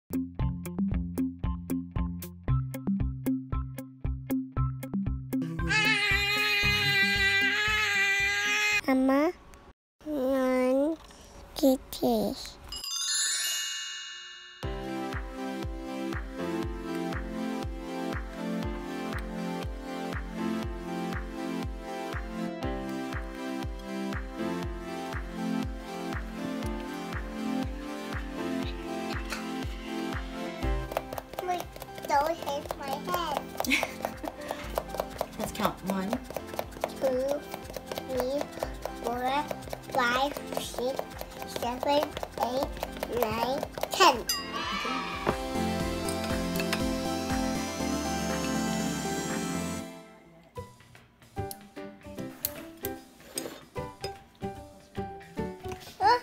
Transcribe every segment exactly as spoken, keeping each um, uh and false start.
Mama, one kitty. Wait, don't hit my head. Let's count. One, Two, three, four, five, six, seven, eight, nine, ten. Uh,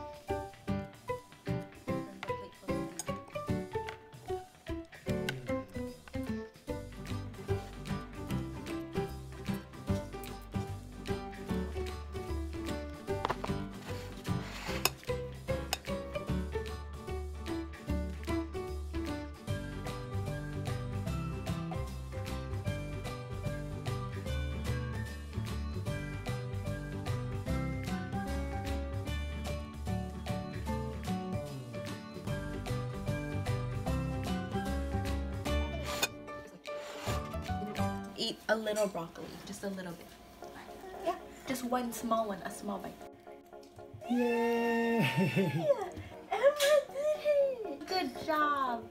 eat a little broccoli, just a little bit. Yeah, just one small one, a small bite. Yay! Yeah, Emma did it! Good job.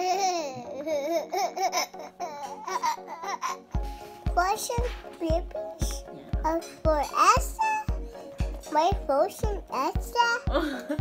Portion babies Yeah. are for Elsa. My portion Elsa.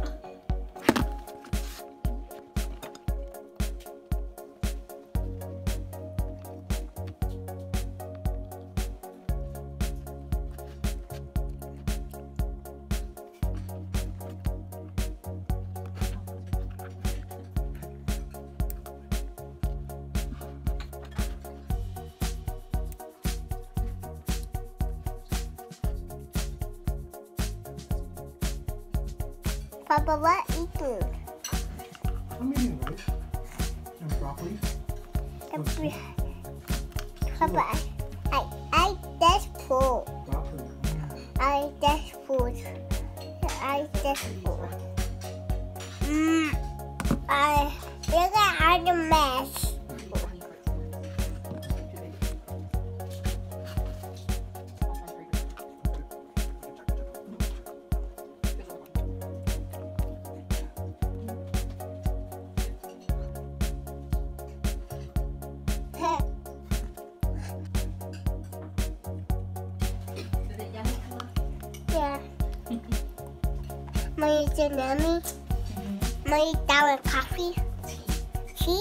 Papa, what eating? I'm eating rice and broccoli. Every- Papa, I, I, that's food. Broccoli. I, that's food. I, that's food. Mm, I, look at all the mess. Yeah. My tsunami. My down coffee. Tea.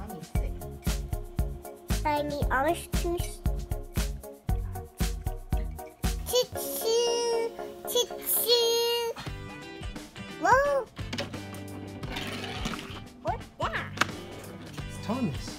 I need orange juice. Choo-choo. Choo-choo. Whoa. What's that? It's Thomas.